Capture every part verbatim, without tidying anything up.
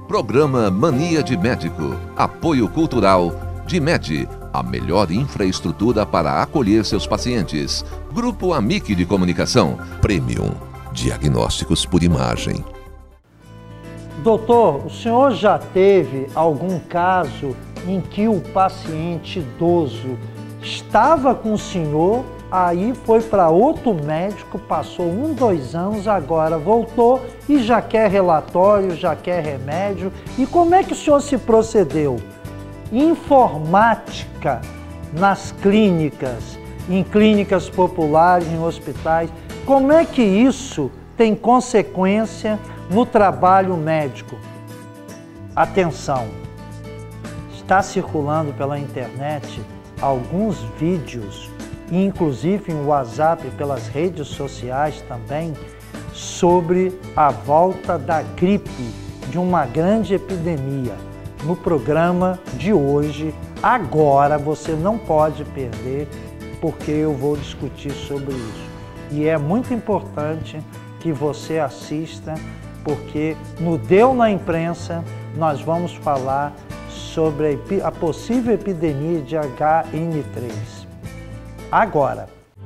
Programa Mania de Médico. Apoio cultural Dimed, a melhor infraestrutura para acolher seus pacientes. Grupo Amic de Comunicação. Premium. Diagnósticos por imagem. Doutor, o senhor já teve algum caso em que o paciente idoso estava com o senhor, aí foi para outro médico, passou um, dois anos, agora voltou e já quer relatório, já quer remédio? E como é que o senhor se procedeu? Informática nas clínicas, em clínicas populares, em hospitais, como é que isso tem consequência no trabalho médico? Atenção, está circulando pela internet alguns vídeos, inclusive em WhatsApp e pelas redes sociais também, sobre a volta da gripe, de uma grande epidemia. No programa de hoje, agora, você não pode perder, porque eu vou discutir sobre isso. E é muito importante que você assista, porque no Deu na Imprensa nós vamos falar sobre a possível epidemia de H N três. Agora.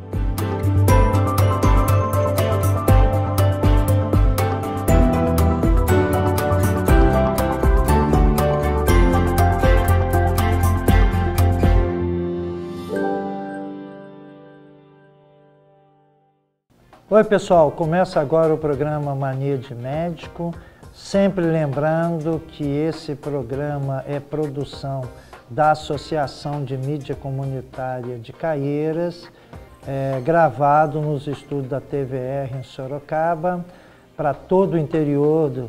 Oi pessoal, começa agora o programa Mania de Médico, sempre lembrando que esse programa é produção da Associação de Mídia Comunitária de Caieiras, é, gravado nos estúdios da T V R em Sorocaba, para todo o interior do,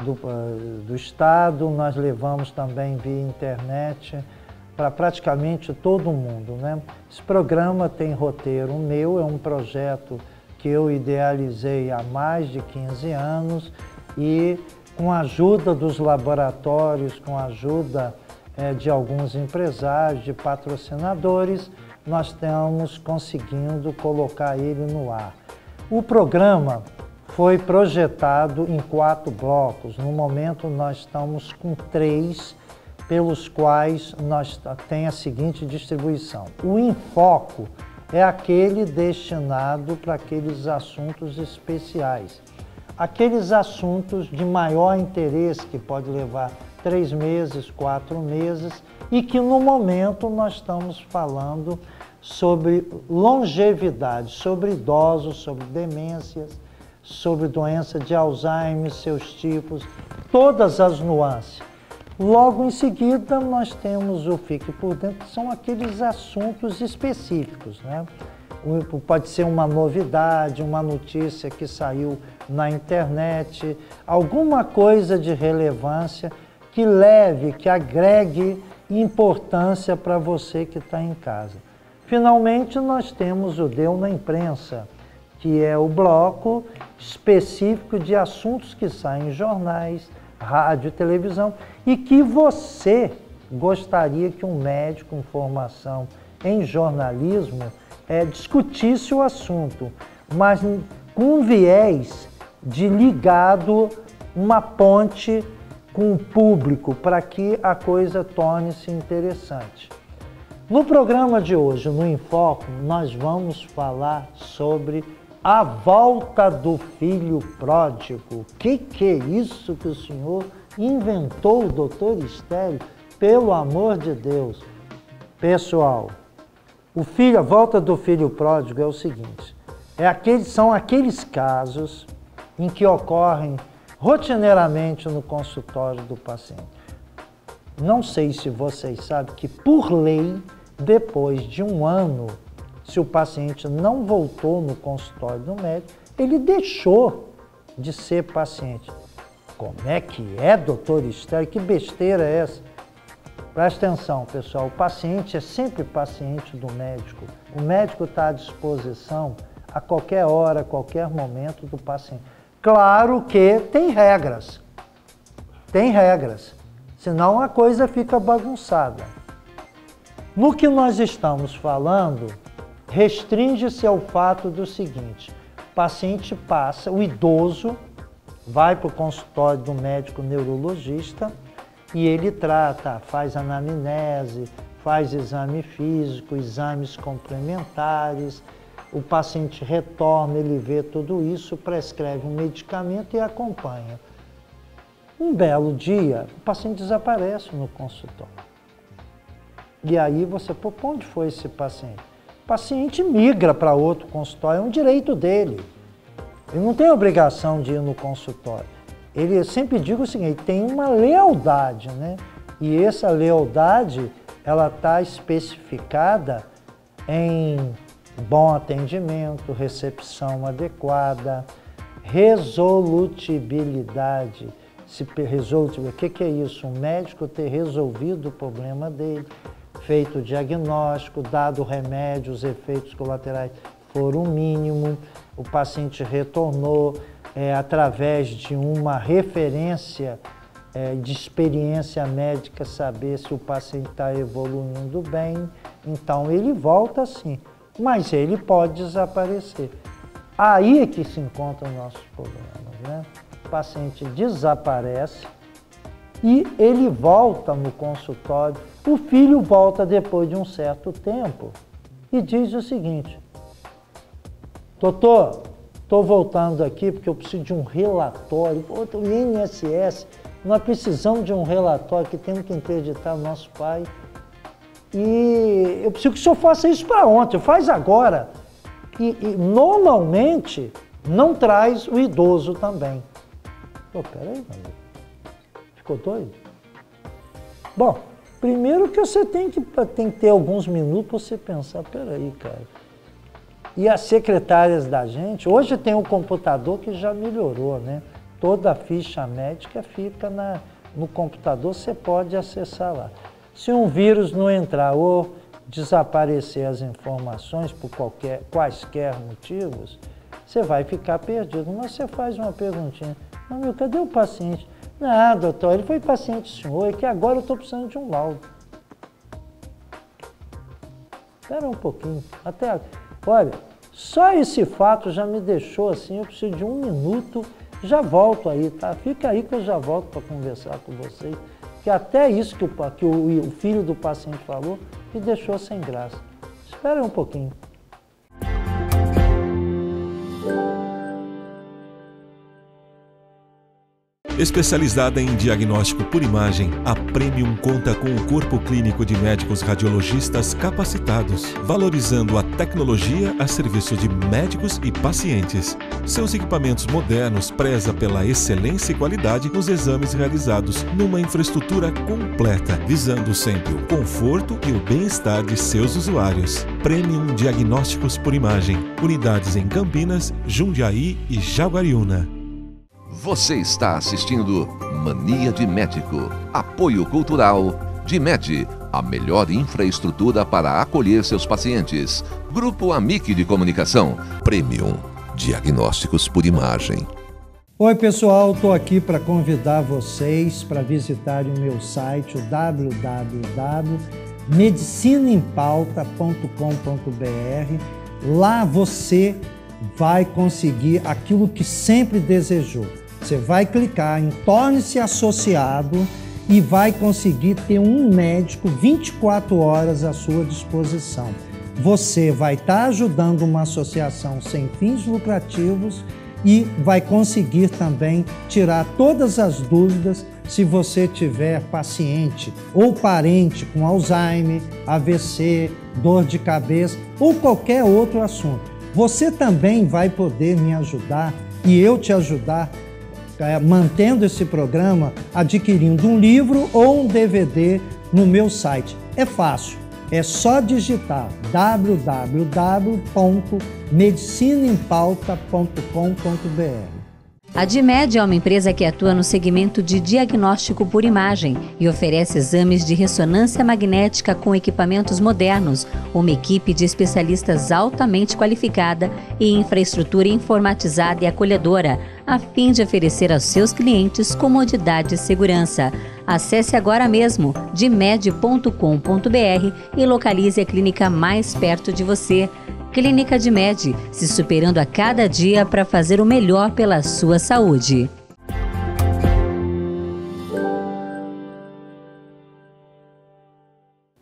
do, do estado. Nós levamos também via internet para praticamente todo mundo, né? Esse programa tem roteiro meu, é um projeto que eu idealizei há mais de quinze anos e com a ajuda dos laboratórios, com a ajuda é, de alguns empresários, de patrocinadores, nós estamos conseguindo colocar ele no ar. O programa foi projetado em quatro blocos. No momento nós estamos com três, pelos quais nós tem a seguinte distribuição. O Enfoco é aquele destinado para aqueles assuntos especiais, aqueles assuntos de maior interesse que pode levar três meses, quatro meses e que no momento nós estamos falando sobre longevidade, sobre idosos, sobre demências, sobre doença de Alzheimer, seus tipos, todas as nuances. Logo em seguida, nós temos o Fique por Dentro, que são aqueles assuntos específicos, né? Pode ser uma novidade, uma notícia que saiu na internet, alguma coisa de relevância que leve, que agregue importância para você que está em casa. Finalmente, nós temos o Deu na Imprensa, que é o bloco específico de assuntos que saem em jornais, rádio e televisão, e que você gostaria que um médico com formação em jornalismo é, discutisse o assunto, mas com um viés de ligado, uma ponte com o público, para que a coisa torne-se interessante. No programa de hoje, no Enfoco, nós vamos falar sobre a volta do filho pródigo. O que, que é isso que o senhor inventou, doutor Estélio? Pelo amor de Deus. Pessoal, o filho, a volta do filho pródigo é o seguinte, é aqueles, são aqueles casos em que ocorrem rotineiramente no consultório do paciente. Não sei se vocês sabem que, por lei, depois de um ano, se o paciente não voltou no consultório do médico, ele deixou de ser paciente. Como é que é, doutor Estélio? Que besteira é essa? Presta atenção, pessoal, o paciente é sempre paciente do médico. O médico está à disposição a qualquer hora, a qualquer momento do paciente. Claro que tem regras, tem regras, senão a coisa fica bagunçada. No que nós estamos falando, restringe-se ao fato do seguinte: o paciente passa, o idoso vai para o consultório do médico neurologista e ele trata, faz anamnese, faz exame físico, exames complementares, o paciente retorna, ele vê tudo isso, prescreve um medicamento e acompanha. Um belo dia, o paciente desaparece no consultório. E aí você, pô, onde foi esse paciente? O paciente migra para outro consultório, é um direito dele. Ele não tem obrigação de ir no consultório. Ele, eu sempre digo o seguinte, tem uma lealdade, né? E essa lealdade, ela está especificada em bom atendimento, recepção adequada, resolutibilidade. Se resolutibilidade, o que, que é isso? O médico ter resolvido o problema dele, feito o diagnóstico, dado o remédio, os efeitos colaterais foram o mínimo, o paciente retornou é, através de uma referência é, de experiência médica, saber se o paciente está evoluindo bem, então ele volta sim, mas ele pode desaparecer. Aí é que se encontram nossos problemas, né? O paciente desaparece e ele volta no consultório, o filho volta depois de um certo tempo e diz o seguinte: doutor, estou voltando aqui porque eu preciso de um relatório. O I N S S, nós precisamos de um relatório que temos que interditar o nosso pai. E eu preciso que o senhor faça isso para ontem, faz agora. E, e normalmente não traz o idoso também. Pô, peraí, meu amigo. Ficou doido? Bom, primeiro que você tem que, tem que ter alguns minutos para você pensar, peraí, cara. E as secretárias da gente, hoje tem um computador que já melhorou, né? Toda a ficha médica fica na, no computador, você pode acessar lá. Se um vírus não entrar ou desaparecer as informações por qualquer, quaisquer motivos, você vai ficar perdido. Mas você faz uma perguntinha: não, meu, cadê o paciente? Não, doutor, ele foi paciente senhor, é que agora eu estou precisando de um laudo. Espera um pouquinho, até... Olha, só esse fato já me deixou assim, eu preciso de um minuto, já volto aí, tá? Fica aí que eu já volto para conversar com vocês, que até isso que, o, que o, o filho do paciente falou me deixou sem graça. Espera um pouquinho. Especializada em diagnóstico por imagem, a Premium conta com um corpo clínico de médicos radiologistas capacitados, valorizando a tecnologia a serviço de médicos e pacientes. Seus equipamentos modernos prezam pela excelência e qualidade nos exames realizados numa infraestrutura completa, visando sempre o conforto e o bem-estar de seus usuários. Premium Diagnósticos por Imagem, unidades em Campinas, Jundiaí e Jaguariúna. Você está assistindo Mania de Médico. Apoio cultural DIMED, a melhor infraestrutura para acolher seus pacientes. Grupo Amic de Comunicação. Premium Diagnósticos por Imagem. Oi pessoal, estou aqui para convidar vocês para visitarem o meu site, o w w w ponto medicina em pauta ponto com ponto b r. Lá você vai conseguir aquilo que sempre desejou. Você vai clicar em Torne-se Associado e vai conseguir ter um médico vinte e quatro horas à sua disposição. Você vai estar ajudando uma associação sem fins lucrativos e vai conseguir também tirar todas as dúvidas se você tiver paciente ou parente com Alzheimer, A V C, dor de cabeça ou qualquer outro assunto. Você também vai poder me ajudar e eu te ajudar é, mantendo esse programa, adquirindo um livro ou um D V D no meu site. É fácil, é só digitar w w w ponto medicina em pauta ponto com ponto b r. A DIMED é uma empresa que atua no segmento de diagnóstico por imagem e oferece exames de ressonância magnética com equipamentos modernos, uma equipe de especialistas altamente qualificada e infraestrutura informatizada e acolhedora, a fim de oferecer aos seus clientes comodidade e segurança. Acesse agora mesmo dimed ponto com ponto b r e localize a clínica mais perto de você. Clínica DIMED, se superando a cada dia para fazer o melhor pela sua saúde.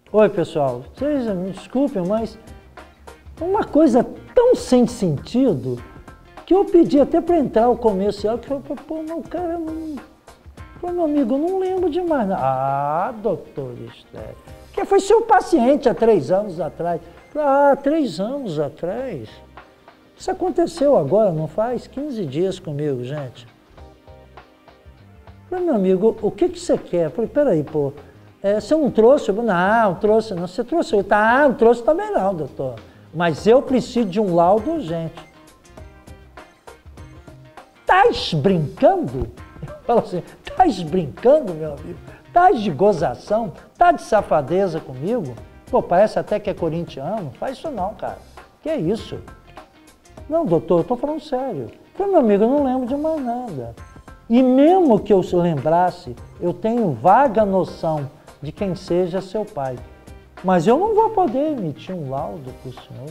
Oi, pessoal, vocês me desculpem, mas uma coisa tão sem sentido que eu pedi até para entrar o comercial, que eu falei, pô, mas o cara não... Pô, meu amigo, eu não lembro de mais nada. Ah, doutor Estélio, que foi seu paciente há três anos atrás. Ah, três anos atrás? Isso aconteceu agora, não faz quinze dias comigo, gente. Falei, meu amigo, o que, que você quer? Falei, peraí, pô, é, você não trouxe? Não, não trouxe não. Você trouxe? Tá, não trouxe também não, doutor. Mas eu preciso de um laudo urgente. Tás brincando? Eu falo assim, tás brincando, meu amigo? Tás de gozação? Tá de safadeza comigo? Pô, parece até que é corintiano. Faz isso não, cara. Que é isso? Não, doutor, eu tô falando sério. Falei, meu amigo, eu não lembro de mais nada. E mesmo que eu se lembrasse, eu tenho vaga noção de quem seja seu pai. Mas eu não vou poder emitir um laudo para o senhor.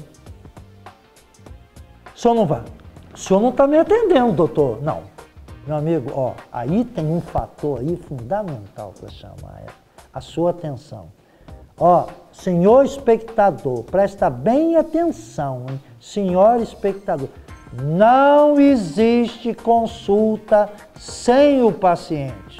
O senhor não vai. O senhor não está me atendendo, doutor. Não. Meu amigo, ó, aí tem um fator aí fundamental para chamar a sua atenção. Ó, senhor espectador, presta bem atenção, hein? Senhor espectador, não existe consulta sem o paciente.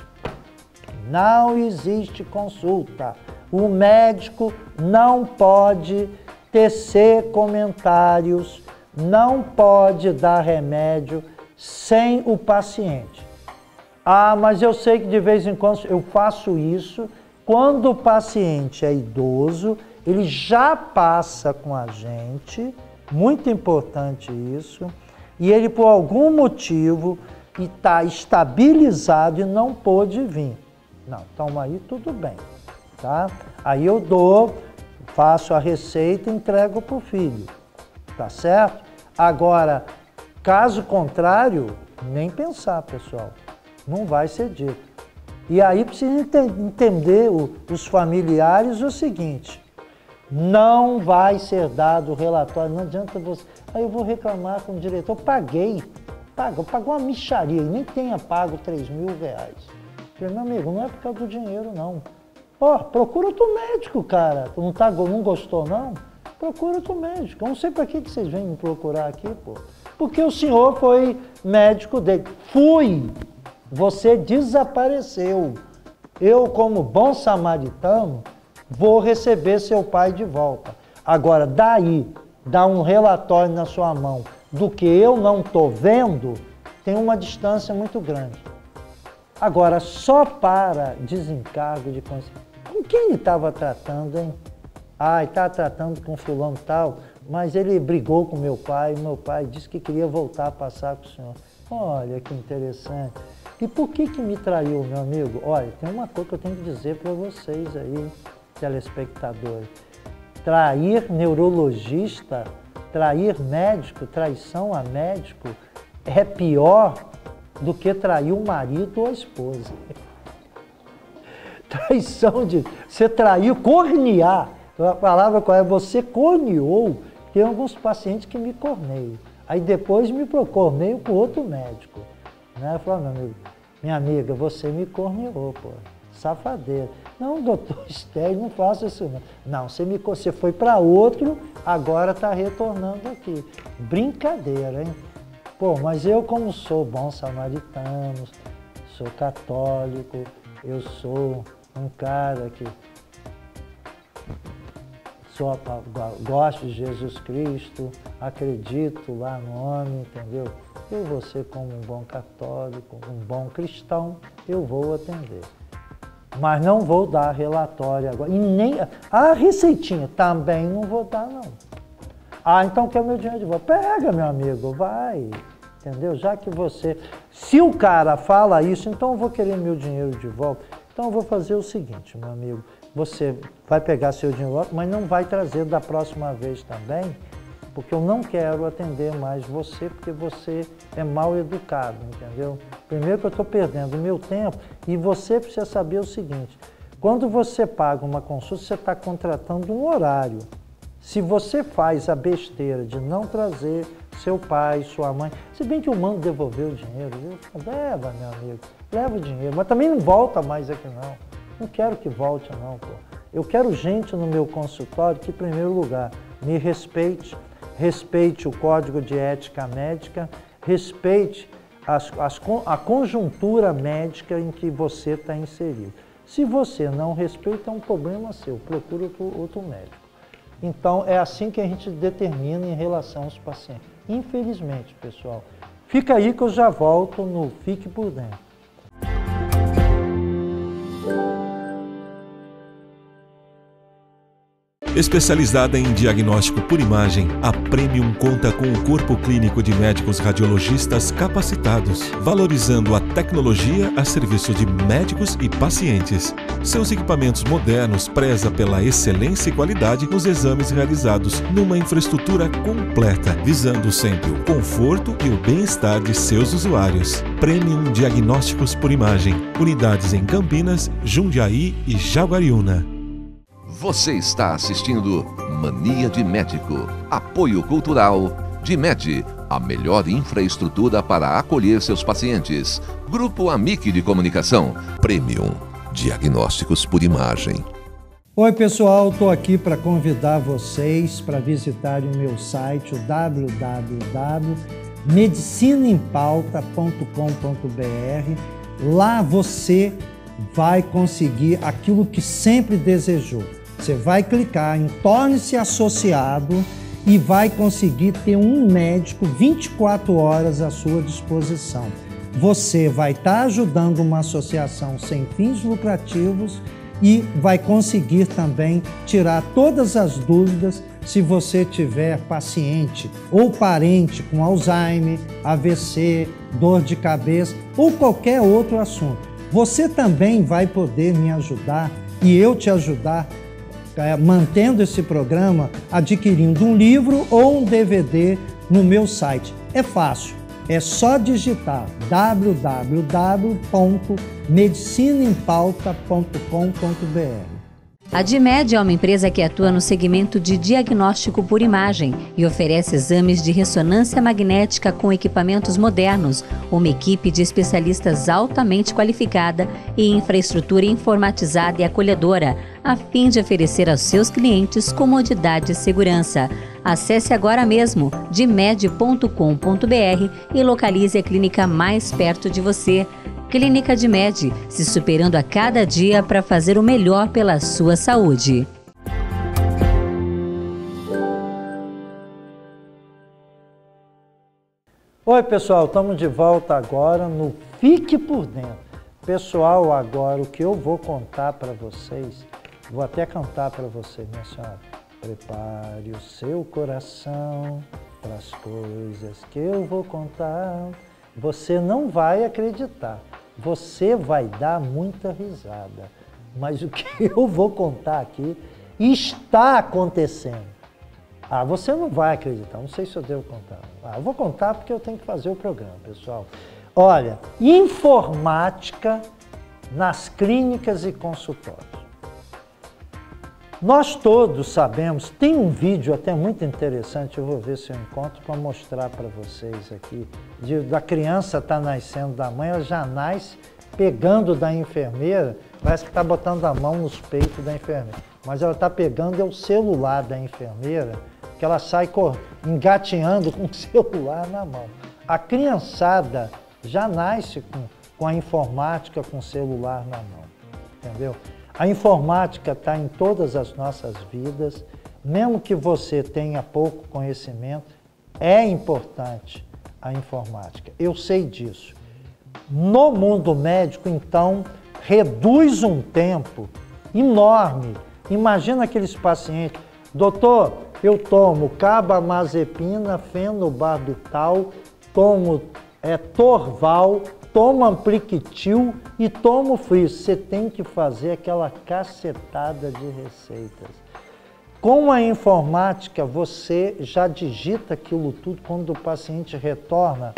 Não existe consulta. O médico não pode tecer comentários, não pode dar remédio sem o paciente. Ah, mas eu sei que de vez em quando eu faço isso. Quando o paciente é idoso, ele já passa com a gente, muito importante isso, e ele por algum motivo está estabilizado e não pôde vir. Não, então aí tudo bem, tá? Aí eu dou, faço a receita e entrego para o filho, tá certo? Agora, caso contrário, nem pensar, pessoal, não vai ser dito. E aí precisa ente entender o, os familiares o seguinte, não vai ser dado o relatório, não adianta você... Aí eu vou reclamar com o diretor, eu paguei, pago, eu pago uma mixaria, e nem tenha pago três mil reais. Eu falei, meu amigo, não é por causa do dinheiro, não. Ó, oh, procura outro médico, cara, não, tá, não gostou, não? Procura outro médico, eu não sei para que que vocês vêm me procurar aqui, pô. Porque o senhor foi médico dele. Fui! Você desapareceu. Eu, como bom samaritano, vou receber seu pai de volta. Agora, daí, dar um relatório na sua mão do que eu não estou vendo, tem uma distância muito grande. Agora, só para desencargo de consciência. Com quem ele estava tratando, hein? Ah, ele estava tratando com fulano tal, mas ele brigou com meu pai, e meu pai disse que queria voltar a passar com o senhor. Olha que interessante. E por que que me traiu, meu amigo? Olha, tem uma coisa que eu tenho que dizer para vocês aí, telespectadores. Trair neurologista, trair médico, traição a médico, é pior do que trair o marido ou a esposa. Traição de... Você traiu, cornear. A palavra qual é? Você corneou. Tem alguns pacientes que me corneiam. Aí depois me corneio com outro médico. Né? Eu falo, meu amigo, minha amiga, você me corneou, pô. Safadeira. Não, doutor Estélio, não faça isso não. Não, você, me, você foi para outro, agora está retornando aqui. Brincadeira, hein? Pô, mas eu como sou bom samaritano, sou católico, eu sou um cara que sou, gosto de Jesus Cristo, acredito lá no homem, entendeu? Eu vou ser como um bom católico, um bom cristão, eu vou atender. Mas não vou dar relatório agora. E nem a receitinha também não vou dar, não. Ah, então quer meu dinheiro de volta? Pega, meu amigo, vai. Entendeu? Já que você... Se o cara fala isso, então eu vou querer meu dinheiro de volta. Então eu vou fazer o seguinte, meu amigo. Você vai pegar seu dinheiro de volta, mas não vai trazer da próxima vez também, porque eu não quero atender mais você, porque você é mal educado, entendeu? Primeiro que eu estou perdendo o meu tempo, e você precisa saber o seguinte, quando você paga uma consulta, você está contratando um horário. Se você faz a besteira de não trazer seu pai, sua mãe, se bem que eu mando devolver o dinheiro, viu? Leva, meu amigo, leva o dinheiro, mas também não volta mais aqui não. Não quero que volte não, pô. Eu quero gente no meu consultório que, em primeiro lugar, me respeite, respeite o Código de Ética Médica, respeite as, as, a conjuntura médica em que você está inserido. Se você não respeita, é um problema seu, procura outro, outro médico. Então, é assim que a gente determina em relação aos pacientes. Infelizmente, pessoal. Fica aí que eu já volto no Fique por Dentro. Especializada em diagnóstico por imagem, a Premium conta com um corpo clínico de médicos radiologistas capacitados, valorizando a tecnologia a serviço de médicos e pacientes. Seus equipamentos modernos prezam pela excelência e qualidade nos exames realizados numa infraestrutura completa, visando sempre o conforto e o bem-estar de seus usuários. Premium Diagnósticos por Imagem, unidades em Campinas, Jundiaí e Jaguariúna. Você está assistindo Mania de Médico. Apoio Cultural DIMED, a melhor infraestrutura para acolher seus pacientes. Grupo Amic de Comunicação. Premium Diagnósticos por Imagem. Oi pessoal, estou aqui para convidar vocês para visitarem o meu site, o w w w ponto medicina em pauta ponto com ponto b r. Lá você vai conseguir aquilo que sempre desejou. Você vai clicar em Torne-se Associado e vai conseguir ter um médico vinte e quatro horas à sua disposição. Você vai estar ajudando uma associação sem fins lucrativos e vai conseguir também tirar todas as dúvidas se você tiver paciente ou parente com Alzheimer, A V C, dor de cabeça ou qualquer outro assunto. Você também vai poder me ajudar e eu te ajudar é, mantendo esse programa, adquirindo um livro ou um D V D no meu site. É fácil, é só digitar w w w ponto medicina em pauta ponto com ponto b r. A DIMED é uma empresa que atua no segmento de diagnóstico por imagem e oferece exames de ressonância magnética com equipamentos modernos, uma equipe de especialistas altamente qualificada e infraestrutura informatizada e acolhedora, a fim de oferecer aos seus clientes comodidade e segurança. Acesse agora mesmo dimed ponto com ponto b r e localize a clínica mais perto de você. Clínica DIMED, se superando a cada dia para fazer o melhor pela sua saúde. Oi pessoal, estamos de volta agora no Fique por Dentro. Pessoal, agora o que eu vou contar para vocês, vou até cantar para você, minha senhora. Prepare o seu coração para as coisas que eu vou contar. Você não vai acreditar, você vai dar muita risada, mas o que eu vou contar aqui está acontecendo. Ah, você não vai acreditar, não sei se eu devo contar. Ah, eu vou contar porque eu tenho que fazer o programa, pessoal. Olha, informática nas clínicas e consultórios. Nós todos sabemos, tem um vídeo até muito interessante, eu vou ver se eu encontro para mostrar para vocês aqui, de, da criança tá nascendo da mãe, ela já nasce pegando da enfermeira, parece que está botando a mão nos peitos da enfermeira, mas ela está pegando é o celular da enfermeira, que ela sai engateando com o celular na mão. A criançada já nasce com, com a informática com o celular na mão, entendeu? A informática está em todas as nossas vidas, mesmo que você tenha pouco conhecimento, é importante a informática. Eu sei disso. No mundo médico, então, reduz um tempo enorme. Imagina aqueles pacientes, doutor, eu tomo carbamazepina, fenobarbital, tomo é, Torval, tomo Ampliquitil e tomo Frio. Você tem que fazer aquela cacetada de receitas. Com a informática, você já digita aquilo tudo. Quando o paciente retorna,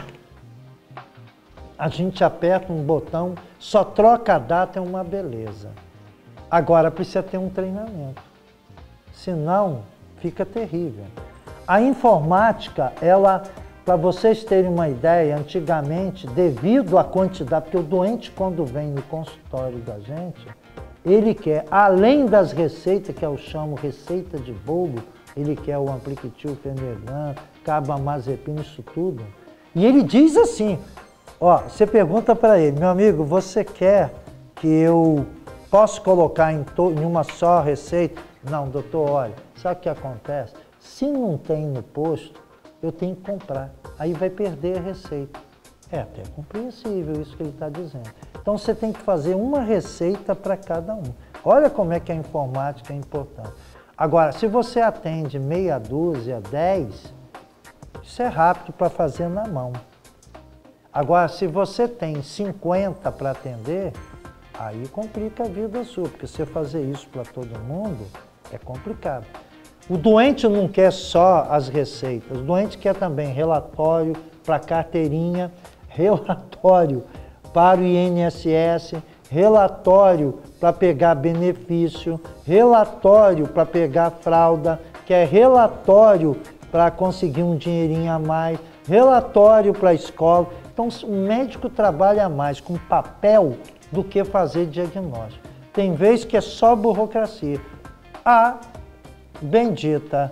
a gente aperta um botão, só troca a data, é uma beleza. Agora, precisa ter um treinamento. Senão, fica terrível. A informática, ela... Para vocês terem uma ideia, antigamente, devido à quantidade, porque o doente quando vem no consultório da gente, ele quer, além das receitas, que eu chamo receita de bolo, ele quer o ampliquitil, fenergan, carbamazepina, isso tudo. E ele diz assim, ó, você pergunta para ele, meu amigo, você quer que eu posso colocar em, em uma só receita? Não, doutor, olha, sabe o que acontece? Se não tem no posto, eu tenho que comprar, aí vai perder a receita. É até compreensível isso que ele está dizendo. Então você tem que fazer uma receita para cada um. Olha como é que a informática é importante. Agora, se você atende meia dúzia, dez, isso é rápido para fazer na mão. Agora, se você tem cinquenta para atender, aí complica a vida sua, porque você fazer isso para todo mundo é complicado. O doente não quer só as receitas, o doente quer também relatório para carteirinha, relatório para o I N S S, relatório para pegar benefício, relatório para pegar fralda, que é relatório para conseguir um dinheirinho a mais, relatório para a escola. Então, o médico trabalha mais com papel do que fazer diagnóstico. Tem vezes que é só burocracia. A bendita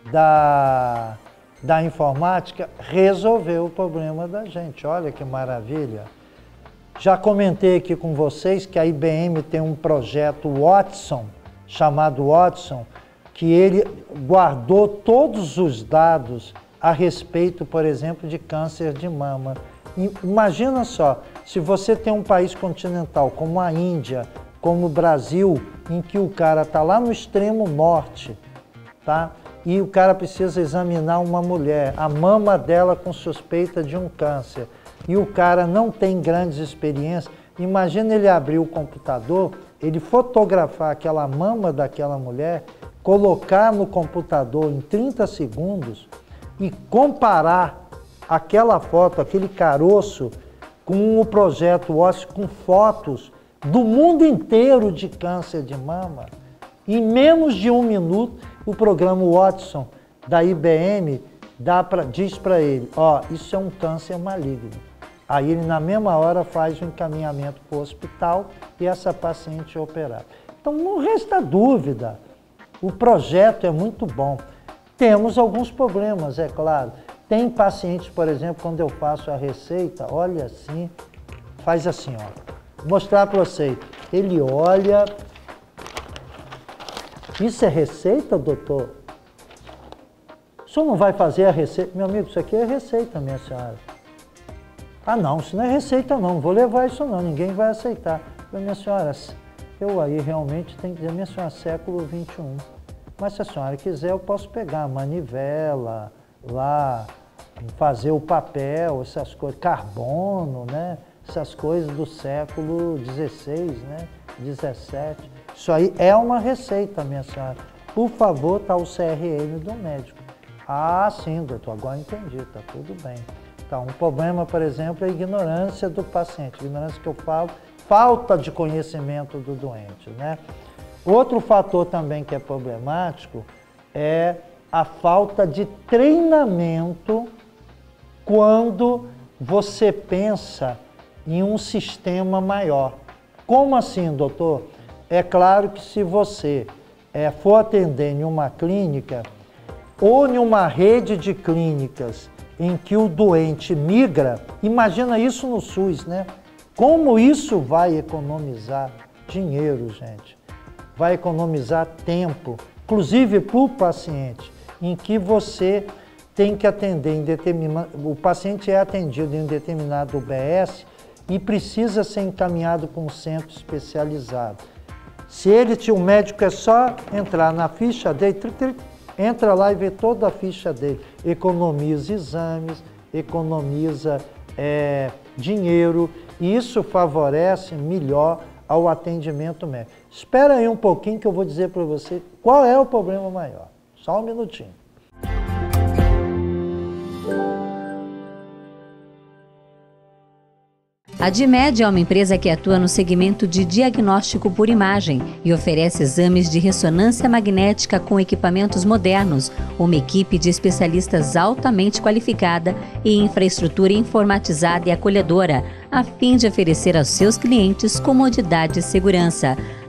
da, da informática resolveu o problema da gente. Olha que maravilha. Já comentei aqui com vocês que a I B M tem um projeto Watson, chamado Watson, que ele guardou todos os dados a respeito, por exemplo, de câncer de mama. Imagina só, se você tem um país continental como a Índia, como o Brasil, em que o cara está lá no extremo norte, tá? E o cara precisa examinar uma mulher, a mama dela com suspeita de um câncer, e o cara não tem grandes experiências, imagina ele abrir o computador, ele fotografar aquela mama daquela mulher, colocar no computador em trinta segundos e comparar aquela foto, aquele caroço, com o projeto Watson, com fotos do mundo inteiro de câncer de mama. Em menos de um minuto, o programa Watson da I B M dá pra, diz para ele, ó, isso é um câncer maligno. Aí ele, na mesma hora, faz o encaminhamento para o hospital e essa paciente é operada. Então, não resta dúvida, o projeto é muito bom. Temos alguns problemas, é claro. Tem pacientes, por exemplo, quando eu faço a receita, olha assim, faz assim, ó. Vou mostrar para vocês. Ele olha... Isso é receita, doutor? O senhor não vai fazer a receita? Meu amigo, isso aqui é receita, minha senhora. Ah, não, isso não é receita, não. Não vou levar isso, não. Ninguém vai aceitar. Minha senhora, eu aí realmente tenho que dizer, minha senhora, século vinte e um. Mas se a senhora quiser, eu posso pegar a manivela, lá, fazer o papel, essas coisas, carbono, né? Essas coisas do século dezesseis, né? dezessete. Isso aí é uma receita, minha senhora. Por favor, tá o C R M do médico. Ah, sim, doutor, agora entendi, tá tudo bem. Então, um problema, por exemplo, é a ignorância do paciente. Ignorância que eu falo, falta de conhecimento do doente, né? Outro fator também que é problemático é a falta de treinamento quando você pensa em um sistema maior. Como assim, doutor? É claro que se você é, for atender em uma clínica ou em uma rede de clínicas em que o doente migra, imagina isso no SUS, né? Como isso vai economizar dinheiro, gente? Vai economizar tempo, inclusive para o paciente, em que você tem que atender em determinado... O paciente é atendido em um determinado U B S e precisa ser encaminhado para um centro especializado. Se ele, o médico é só entrar na ficha dele, tri, tri, entra lá e vê toda a ficha dele. Economiza exames, economiza é, dinheiro, e isso favorece melhor ao atendimento médico. Espera aí um pouquinho que eu vou dizer para você qual é o problema maior. Só um minutinho. A DIMED é uma empresa que atua no segmento de diagnóstico por imagem e oferece exames de ressonância magnética com equipamentos modernos, uma equipe de especialistas altamente qualificada e infraestrutura informatizada e acolhedora, a fim de oferecer aos seus clientes comodidade e segurança.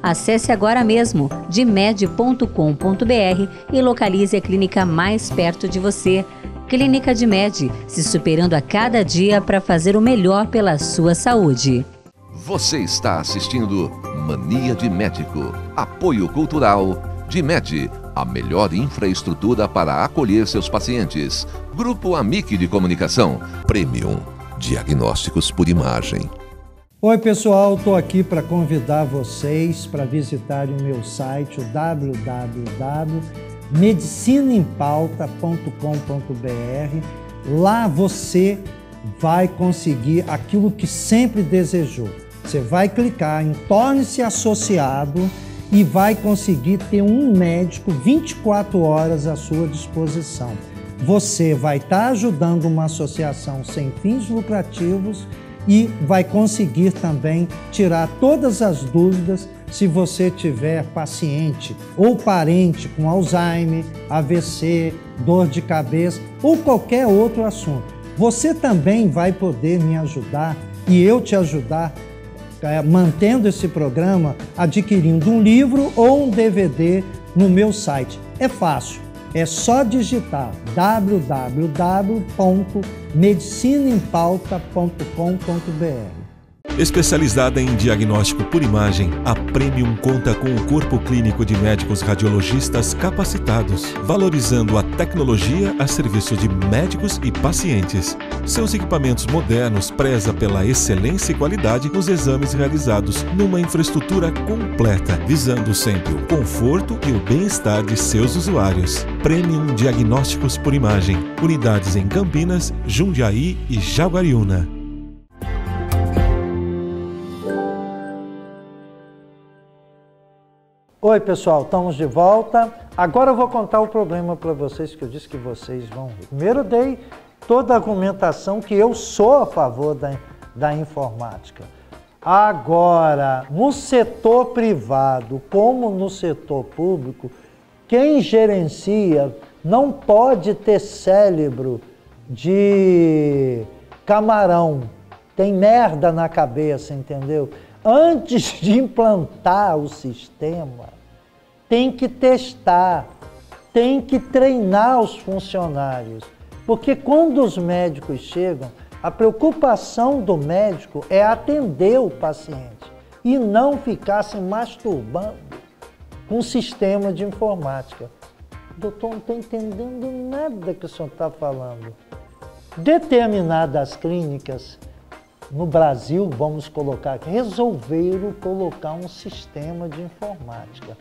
Acesse agora mesmo dimed ponto com ponto br e localize a clínica mais perto de você. Clínica Dimed, se superando a cada dia para fazer o melhor pela sua saúde. Você está assistindo Mania de Médico. Apoio Cultural Dimed, a melhor infraestrutura para acolher seus pacientes. Grupo Amic de Comunicação. Premium Diagnósticos por Imagem. Oi pessoal, estou aqui para convidar vocês para visitarem o meu site, o w w w ponto medicina em pauta ponto com ponto br. Lá você vai conseguir aquilo que sempre desejou. Você vai clicar em Torne-se Associado e vai conseguir ter um médico vinte e quatro horas à sua disposição. Você vai estar ajudando uma associação sem fins lucrativos e vai conseguir também tirar todas as dúvidas se você tiver paciente ou parente com Alzheimer, A V C, dor de cabeça ou qualquer outro assunto. Você também vai poder me ajudar e eu te ajudar é, mantendo esse programa, adquirindo um livro ou um D V D no meu site. É fácil, é só digitar w w w ponto medicina em pauta ponto com ponto br. Especializada em diagnóstico por imagem, a Premium conta com um corpo clínico de médicos radiologistas capacitados, valorizando a tecnologia a serviço de médicos e pacientes. Seus equipamentos modernos prezam pela excelência e qualidade nos exames realizados numa infraestrutura completa, visando sempre o conforto e o bem-estar de seus usuários. Premium Diagnósticos por Imagem, unidades em Campinas, Jundiaí e Jaguariúna. Oi pessoal, estamos de volta. Agora eu vou contar o problema para vocês que eu disse que vocês vão rir. Primeiro eu dei toda a argumentação que eu sou a favor da, da informática. Agora, no setor privado, como no setor público, quem gerencia não pode ter cérebro de camarão. Tem merda na cabeça, entendeu? Antes de implantar o sistema, tem que testar, tem que treinar os funcionários. Porque quando os médicos chegam, a preocupação do médico é atender o paciente e não ficar se masturbando com o sistema de informática. Doutor, não estou entendendo nada que o senhor está falando. Determinadas clínicas no Brasil, vamos colocar aqui, resolveram colocar um sistema de informática.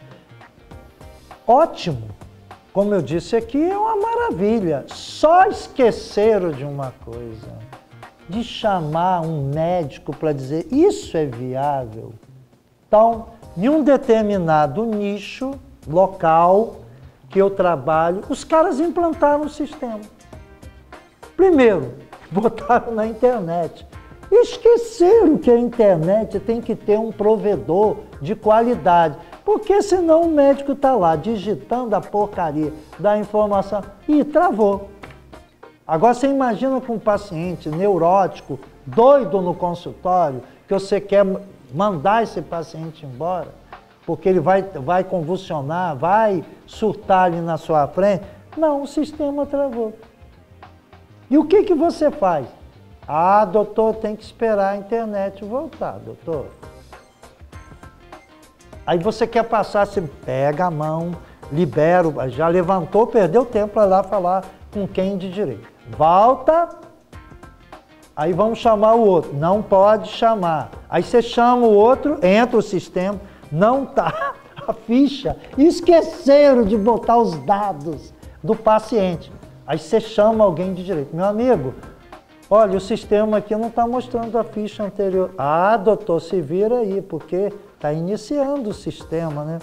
Ótimo! Como eu disse aqui, é uma maravilha. Só esqueceram de uma coisa, de chamar um médico para dizer isso é viável. Então, em um determinado nicho local que eu trabalho, os caras implantaram o sistema. Primeiro, botaram na internet. Esqueceram que a internet tem que ter um provedor de qualidade, porque senão o médico está lá digitando a porcaria da informação e travou. Agora você imagina com um paciente neurótico, doido no consultório, que você quer mandar esse paciente embora, porque ele vai, vai convulsionar, vai surtar ali na sua frente. Não, o sistema travou. E o que que você faz? Ah, doutor, tem que esperar a internet voltar, doutor. Aí você quer passar, você pega a mão, libera, já levantou, perdeu tempo para lá falar com quem de direito. Volta, aí vamos chamar o outro. Não pode chamar. Aí você chama o outro, entra o sistema, não tá a ficha. Esqueceram de botar os dados do paciente. Aí você chama alguém de direito. Meu amigo, olha, o sistema aqui não está mostrando a ficha anterior. Ah, doutor, se vira aí, porque está iniciando o sistema, né?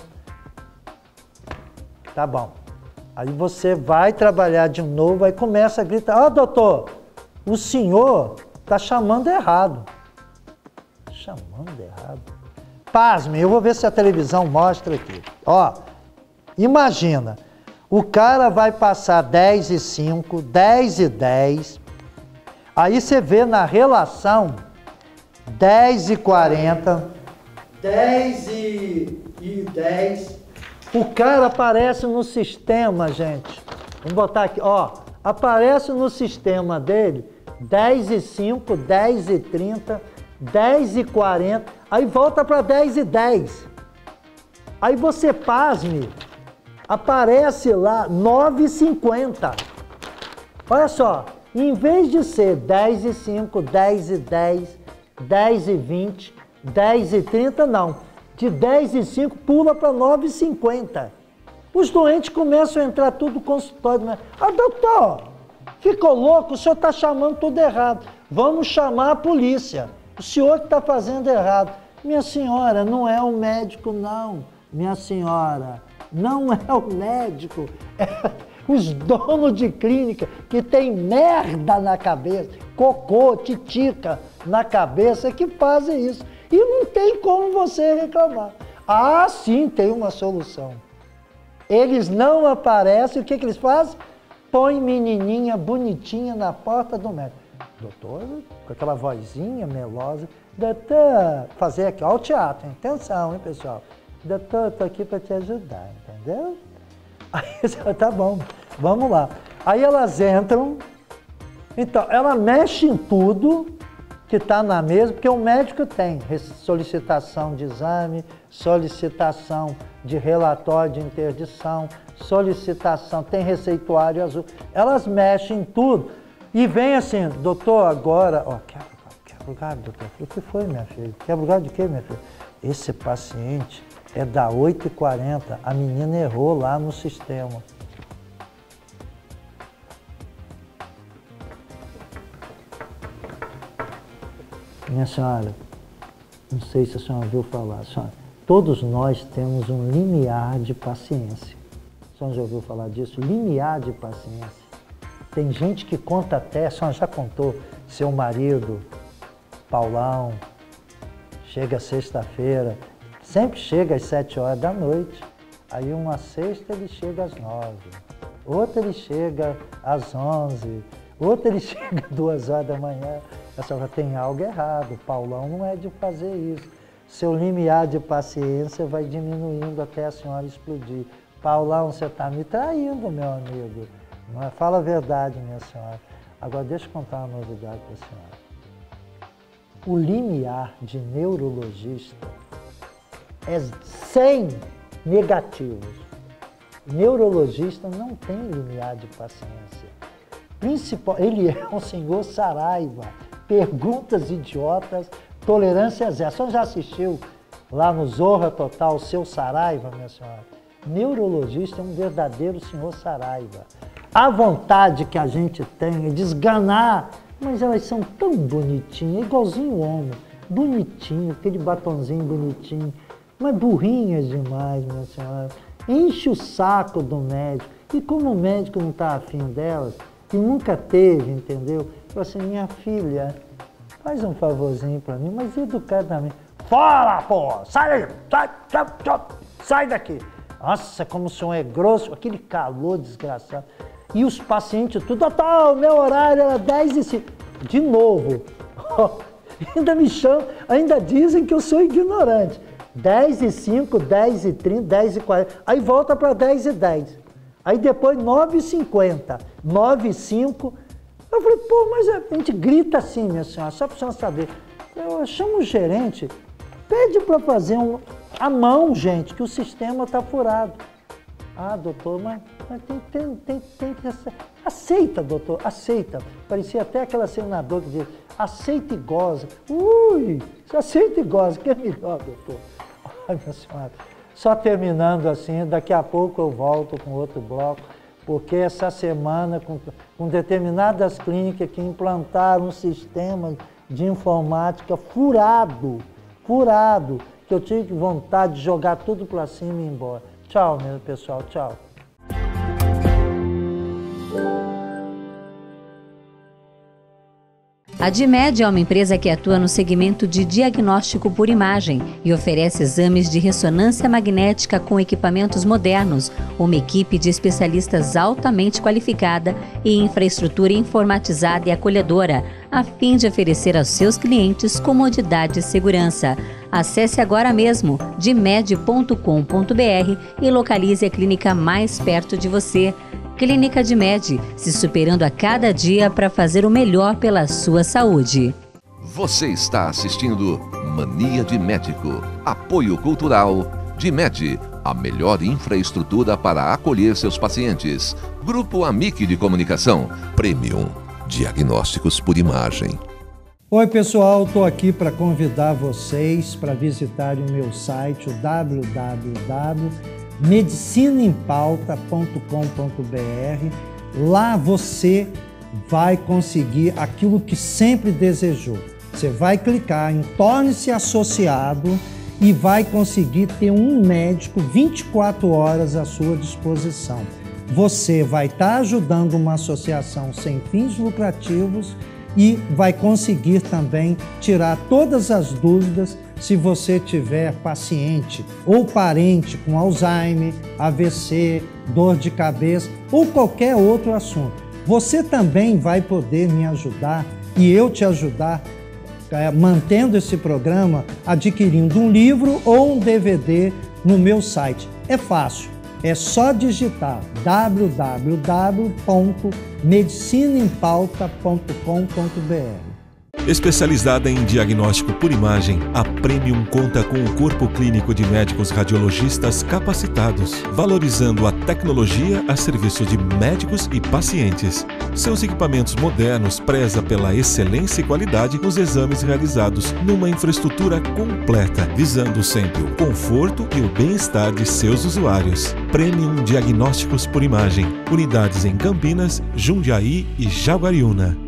Tá bom. Aí você vai trabalhar de novo, aí começa a gritar, ó, doutor, o senhor está chamando errado. Chamando errado? Pasme, eu vou ver se a televisão mostra aqui. Ó, imagina, o cara vai passar dez e cinco, dez e dez, aí você vê na relação dez e quarenta, dez e dez. O cara aparece no sistema, gente. Vamos botar aqui, ó. Aparece no sistema dele dez e cinco, dez e trinta, dez e quarenta, aí volta para dez e dez. Aí você, pasme, aparece lá nove e cinquenta. Olha só, em vez de ser dez e cinco, dez e dez, dez e vinte, dez e trinta, não. De dez e cinco pula para nove e cinquenta. Os doentes começam a entrar tudo no consultório. Né? Ah, doutor, ficou louco, o senhor está chamando tudo errado. Vamos chamar a polícia. O senhor que está fazendo errado. Minha senhora, não é o médico, não. Minha senhora, não é o médico. É os donos de clínica que tem merda na cabeça, cocô, titica na cabeça que fazem isso. E não tem como você reclamar. Ah, sim, tem uma solução. Eles não aparecem, o que, que eles fazem? Põe menininha bonitinha na porta do médico. Doutor, com aquela vozinha melosa, doutor, fazer aqui, ó o teatro, hein? Atenção, hein, pessoal? Doutor, tô aqui para te ajudar, entendeu? Aí, tá bom, vamos lá. Aí elas entram, então, ela mexe em tudo que está na mesa, porque o médico tem solicitação de exame, solicitação de relatório de interdição, solicitação, tem receituário azul. Elas mexem em tudo e vem assim, doutor, agora, ó, quebra, quebra o galho, doutor. O que foi, minha filha? Quebra o galho de quê, minha filha? Esse paciente é da oito e quarenta, a menina errou lá no sistema. Minha senhora, não sei se a senhora ouviu falar, senhora, todos nós temos um limiar de paciência. A senhora já ouviu falar disso? Limiar de paciência. Tem gente que conta até, a senhora já contou, seu marido, Paulão, chega sexta-feira, sempre chega às sete horas da noite, aí uma sexta ele chega às nove, outra ele chega às onze, outra ele chega às duas horas da manhã. A senhora tem algo errado, o Paulão não é de fazer isso. Seu limiar de paciência vai diminuindo até a senhora explodir. Paulão, você está me traindo, meu amigo. Não é? Fala a verdade, minha senhora. Agora, deixa eu contar uma novidade para a senhora. O limiar de neurologista é cem negativos. Neurologista não tem limiar de paciência. Principal, ele é um senhor Saraiva. Perguntas idiotas, tolerância zero. A senhora já assistiu lá no Zorra Total o seu Saraiva, minha senhora? Neurologista é um verdadeiro senhor Saraiva. A vontade que a gente tem é de esganar, mas elas são tão bonitinhas, igualzinho o homem, bonitinho, aquele batonzinho bonitinho, mas burrinhas demais, minha senhora. Enche o saco do médico, e como o médico não está afim delas, e nunca teve, entendeu? Falou assim, minha filha, faz um favorzinho para mim, mas educadamente. Fala, pô! Sai daí! Sai, sai, sai, sai daqui! Nossa, como o senhor é grosso, aquele calor desgraçado. E os pacientes, tudo, doutor, o meu horário era dez e cinco. De novo, ainda me chamam, ainda dizem que eu sou ignorante. dez e cinco, dez e trinta, dez e quarenta, aí volta para dez e dez. Aí depois nove e cinquenta, nove e cinco. Eu falei, pô, mas a gente grita assim, minha senhora, só para a senhora saber. Eu chamo o gerente, pede para fazer um, a mão, gente, que o sistema está furado. Ah, doutor, mas, mas tem, tem, tem, tem que aceitar. Aceita, doutor, aceita. Parecia até aquela senadora que dizia, aceita e goza. Ui, se aceita e goza, que é melhor, doutor. Ai, minha senhora, só terminando assim, daqui a pouco eu volto com outro bloco, porque essa semana, com, com determinadas clínicas que implantaram um sistema de informática furado, furado, que eu tive vontade de jogar tudo para cima e ir embora. Tchau, meu pessoal, tchau. A DIMED é uma empresa que atua no segmento de diagnóstico por imagem e oferece exames de ressonância magnética com equipamentos modernos, uma equipe de especialistas altamente qualificada e infraestrutura informatizada e acolhedora, a fim de oferecer aos seus clientes comodidade e segurança. Acesse agora mesmo dimed ponto com ponto br e localize a clínica mais perto de você. Clínica Dimed, se superando a cada dia para fazer o melhor pela sua saúde. Você está assistindo Mania de Médico. Apoio Cultural Dimed, a melhor infraestrutura para acolher seus pacientes. Grupo Amic de Comunicação. Premium. Diagnósticos por imagem. Oi pessoal, estou aqui para convidar vocês para visitarem o meu site, o w w w ponto medicina em pauta ponto com ponto br. Lá você vai conseguir aquilo que sempre desejou. Você vai clicar em torne-se associado e vai conseguir ter um médico vinte e quatro horas à sua disposição. Você vai estar ajudando uma associação sem fins lucrativos e vai conseguir também tirar todas as dúvidas se você tiver paciente ou parente com Alzheimer, A V C, dor de cabeça ou qualquer outro assunto. Você também vai poder me ajudar e eu te ajudar é, mantendo esse programa, adquirindo um livro ou um D V D no meu site. É fácil, é só digitar w w w ponto medicina em pauta ponto com ponto br. Especializada em diagnóstico por imagem, a Premium conta com um corpo clínico de médicos radiologistas capacitados, valorizando a tecnologia a serviço de médicos e pacientes. Seus equipamentos modernos prezam pela excelência e qualidade nos exames realizados numa infraestrutura completa, visando sempre o conforto e o bem-estar de seus usuários. Premium Diagnósticos por Imagem. Unidades em Campinas, Jundiaí e Jaguariúna.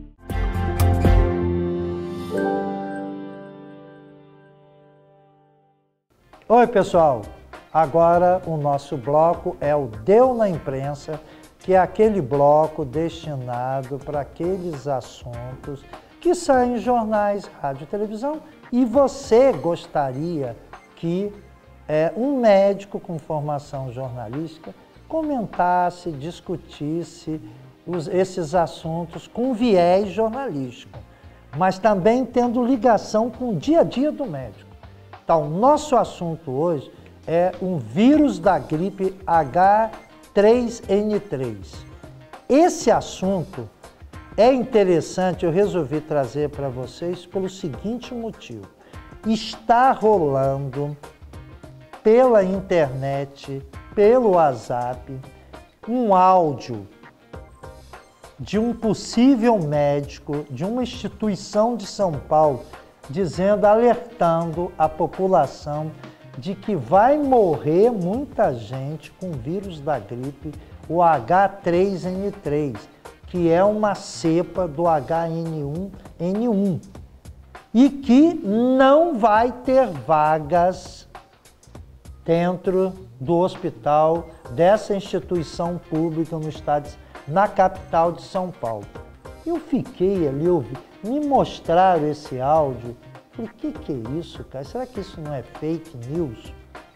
Oi pessoal, agora o nosso bloco é o Deu na Imprensa, que é aquele bloco destinado para aqueles assuntos que saem em jornais, rádio e televisão e você gostaria que é, um médico com formação jornalística comentasse, discutisse os, esses assuntos com viés jornalístico, mas também tendo ligação com o dia a dia do médico. Então, nosso assunto hoje é um vírus da gripe H três N três. Esse assunto é interessante, eu resolvi trazer para vocês pelo seguinte motivo. Está rolando pela internet, pelo WhatsApp, um áudio de um possível médico de uma instituição de São Paulo dizendo, alertando a população de que vai morrer muita gente com o vírus da gripe, o H três N três, que é uma cepa do H um N um, e que não vai ter vagas dentro do hospital dessa instituição pública no estado, na capital de São Paulo. Eu fiquei ali, eu vi, me mostraram esse áudio, falei, o que, que é isso, cara? Será que isso não é fake news?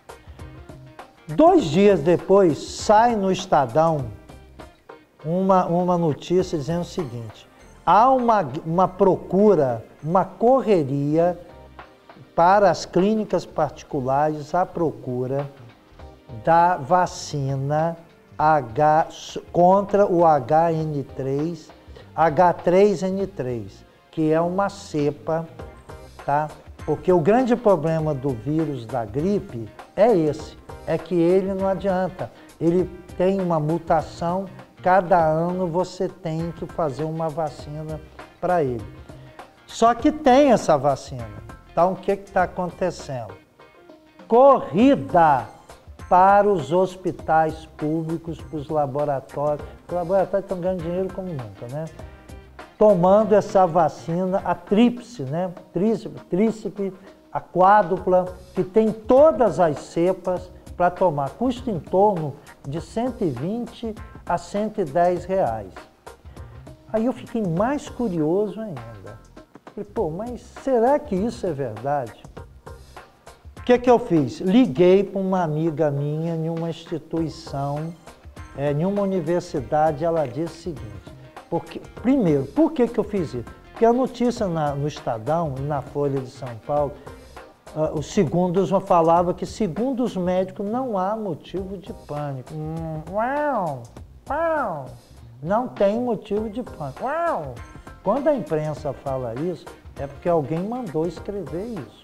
Dois dias depois, sai no Estadão uma, uma notícia dizendo o seguinte, há uma, uma procura, uma correria para as clínicas particulares à procura da vacina H, contra o H N três, H três N três, que é uma cepa, tá? Porque o grande problema do vírus da gripe é esse, é que ele não adianta, ele tem uma mutação, cada ano você tem que fazer uma vacina para ele. Só que tem essa vacina, então o que está acontecendo? Corrida para os hospitais públicos, para os laboratórios, os laboratórios estão ganhando dinheiro como nunca, né? Tomando essa vacina, a tríplice, né? Tríplice, tríplice, a quádrupla, que tem todas as cepas para tomar. Custa em torno de cento e vinte a cento e dez reais. Aí eu fiquei mais curioso ainda. Falei, pô, mas será que isso é verdade? O que que eu fiz? Liguei para uma amiga minha em uma instituição, é, em uma universidade, ela disse o seguinte, porque, primeiro, por que que eu fiz isso? Porque a notícia na, no Estadão e na Folha de São Paulo uh, os segundos falavam que, segundo os médicos, não há motivo de pânico. Hum, uau, uau, não tem motivo de pânico. Uau. Quando a imprensa fala isso, é porque alguém mandou escrever isso.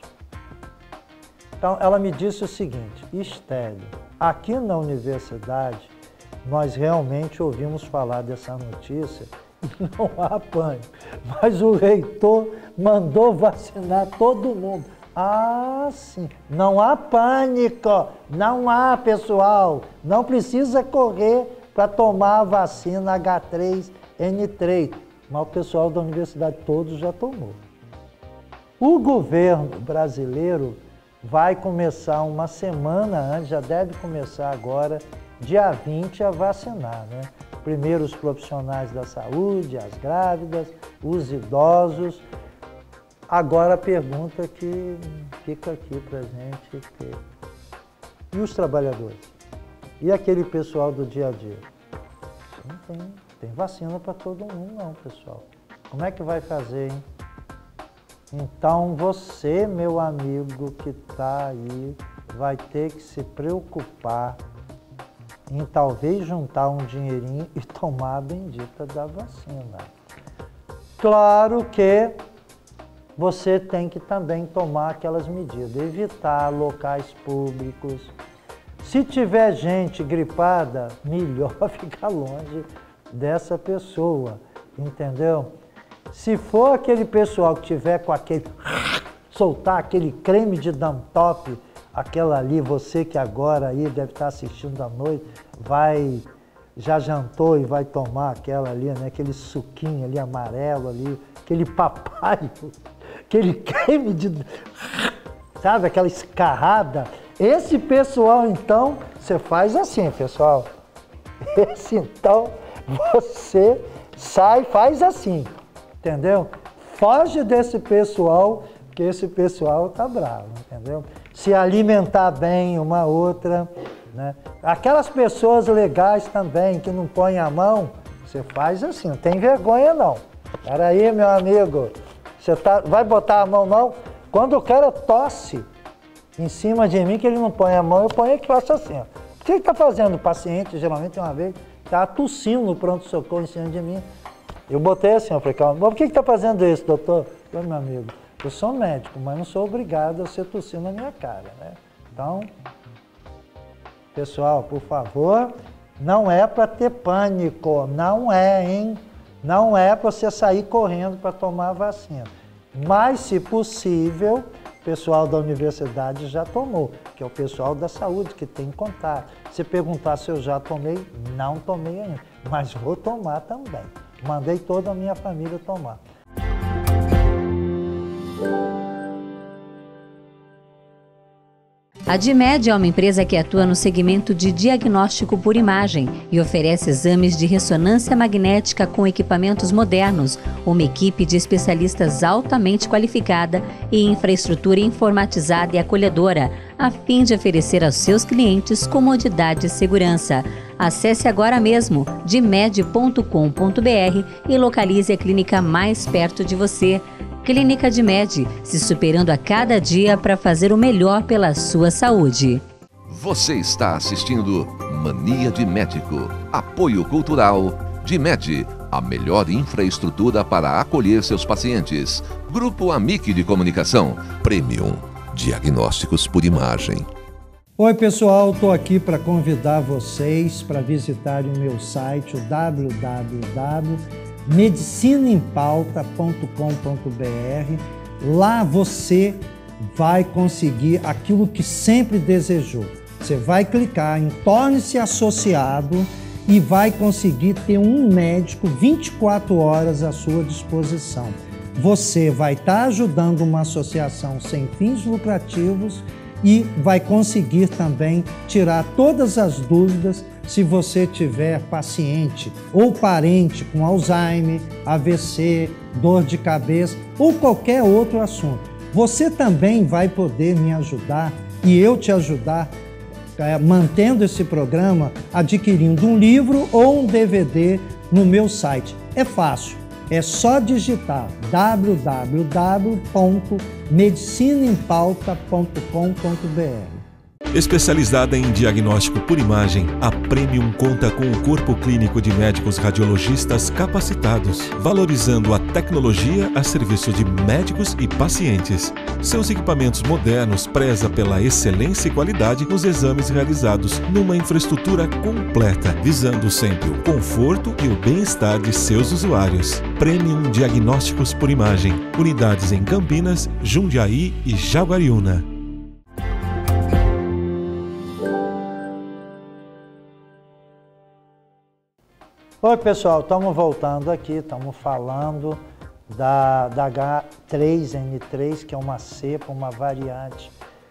Então, ela me disse o seguinte: Estélio, aqui na universidade, nós realmente ouvimos falar dessa notícia e não há pânico. Mas o reitor mandou vacinar todo mundo. Ah, sim. Não há pânico. Não há, pessoal. Não precisa correr para tomar a vacina agá três ene três. Mas o pessoal da universidade todos já tomou. O governo brasileiro vai começar uma semana antes, já deve começar agora, dia vinte, a vacinar, né? Primeiro os profissionais da saúde, as grávidas, os idosos. Agora a pergunta que fica aqui para a gente, que... e os trabalhadores? E aquele pessoal do dia a dia? Não tem, tem vacina para todo mundo não, pessoal. Como é que vai fazer, hein? Então você, meu amigo que está aí, vai ter que se preocupar em talvez juntar um dinheirinho e tomar a bendita da vacina. Claro que você tem que também tomar aquelas medidas, evitar locais públicos. Se tiver gente gripada, melhor ficar longe dessa pessoa, entendeu? Se for aquele pessoal que tiver com aquele, soltar aquele creme de Dantop, aquela ali, você que agora aí deve estar assistindo à noite, vai, já jantou e vai tomar aquela ali, né? Aquele suquinho ali amarelo ali, aquele papaio, aquele creme de, sabe, aquela escarrada. Esse pessoal, então, você faz assim, pessoal. Esse, então, você sai, faz assim. Entendeu? Foge desse pessoal, porque esse pessoal tá bravo, entendeu? Se alimentar bem uma outra, né? Aquelas pessoas legais também, que não põem a mão, você faz assim, não tem vergonha não. Peraí, meu amigo, você tá, vai botar a mão não? Quando o cara tosse em cima de mim, que ele não põe a mão, eu ponho aqui e faço assim, ó. O que ele tá fazendo? O paciente, geralmente uma vez, tá tossindo no pronto-socorro em cima de mim. Eu botei assim, eu falei, calma, mas por que está fazendo isso, doutor? Eu, meu amigo, eu sou médico, mas não sou obrigado a ser tossindo na minha cara, né? Então, pessoal, por favor, não é para ter pânico, não é, hein? Não é para você sair correndo para tomar a vacina. Mas, se possível, o pessoal da universidade já tomou, que é o pessoal da saúde que tem contato. Se perguntar se eu já tomei, não tomei ainda, mas vou tomar também. Mandei toda a minha família tomar. A DIMED é uma empresa que atua no segmento de diagnóstico por imagem e oferece exames de ressonância magnética com equipamentos modernos, uma equipe de especialistas altamente qualificada e infraestrutura informatizada e acolhedora, a fim de oferecer aos seus clientes comodidade e segurança. Acesse agora mesmo dimed ponto com ponto br e localize a clínica mais perto de você. Clínica DIMED, se superando a cada dia para fazer o melhor pela sua saúde. Você está assistindo Mania de Médico. Apoio Cultural DIMED, a melhor infraestrutura para acolher seus pacientes. Grupo Amic de Comunicação. Premium. Diagnósticos por imagem. Oi pessoal, estou aqui para convidar vocês para visitarem o meu site, o w w w ponto medicina em pauta ponto com ponto br. Lá você vai conseguir aquilo que sempre desejou. Você vai clicar em torne-se associado e vai conseguir ter um médico vinte e quatro horas à sua disposição. Você vai estar ajudando uma associação sem fins lucrativos e vai conseguir também tirar todas as dúvidas se você tiver paciente ou parente com Alzheimer, A V C, dor de cabeça ou qualquer outro assunto. Você também vai poder me ajudar e eu te ajudar é, mantendo esse programa, adquirindo um livro ou um D V D no meu site. É fácil. É só digitar w w w ponto medicina em pauta ponto com ponto b r. Especializada em diagnóstico por imagem, a Premium conta com um corpo clínico de médicos radiologistas capacitados, valorizando a tecnologia a serviço de médicos e pacientes. Seus equipamentos modernos prezam pela excelência e qualidade nos exames realizados numa infraestrutura completa, visando sempre o conforto e o bem-estar de seus usuários. Premium Diagnósticos por Imagem. Unidades em Campinas, Jundiaí e Jaguariúna. Oi pessoal, estamos voltando aqui, estamos falando da, da H três N três, que é uma cepa, uma variante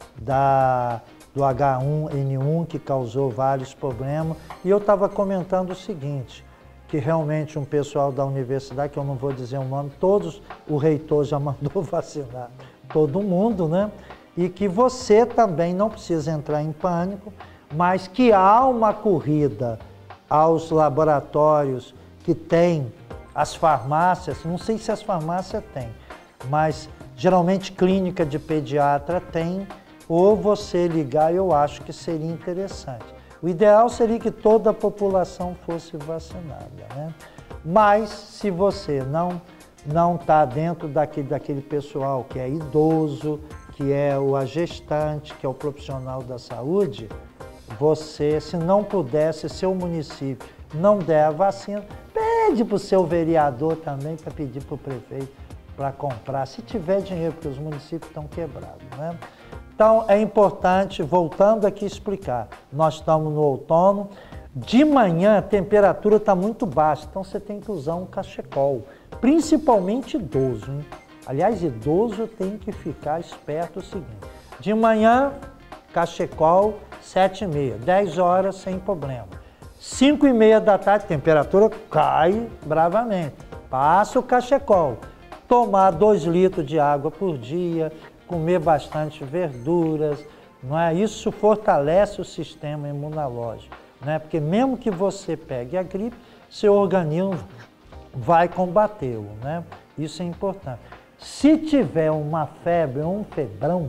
da, do H um N um, que causou vários problemas. E eu estava comentando o seguinte, que realmente um pessoal da universidade, que eu não vou dizer o nome, todos, o reitor já mandou vacinar todo mundo, né? E que você também não precisa entrar em pânico, mas que há uma corrida aos laboratórios que têm, as farmácias, não sei se as farmácias têm, mas geralmente clínica de pediatra tem, ou você ligar, eu acho que seria interessante. O ideal seria que toda a população fosse vacinada, né? Mas se você não não está dentro daquele, daquele pessoal que é idoso, que é o gestante, que é o profissional da saúde, você, se não puder, se seu município não der a vacina, pede para o seu vereador também, para pedir para o prefeito para comprar, se tiver dinheiro, porque os municípios estão quebrados, né? Então, é importante, voltando aqui explicar, nós estamos no outono, de manhã a temperatura está muito baixa, então você tem que usar um cachecol, principalmente idoso, hein? Aliás, idoso tem que ficar esperto o seguinte, de manhã, cachecol, sete e meia, dez horas sem problema. cinco e meia da tarde, temperatura cai bravamente. Passa o cachecol. Tomar dois litros de água por dia, comer bastante verduras, não é? Isso fortalece o sistema imunológico, né? Porque mesmo que você pegue a gripe, seu organismo vai combatê-lo, né? Isso é importante. Se tiver uma febre ou um febrão,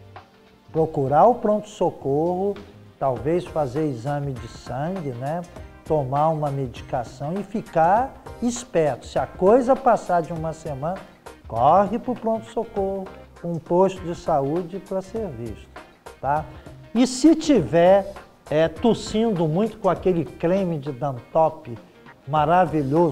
procurar o pronto-socorro, talvez fazer exame de sangue, né? Tomar uma medicação e ficar esperto. Se a coisa passar de uma semana, corre para o pronto-socorro, um posto de saúde para ser visto, tá? E se tiver é, tossindo muito com aquele creme de Dantop maravilhoso,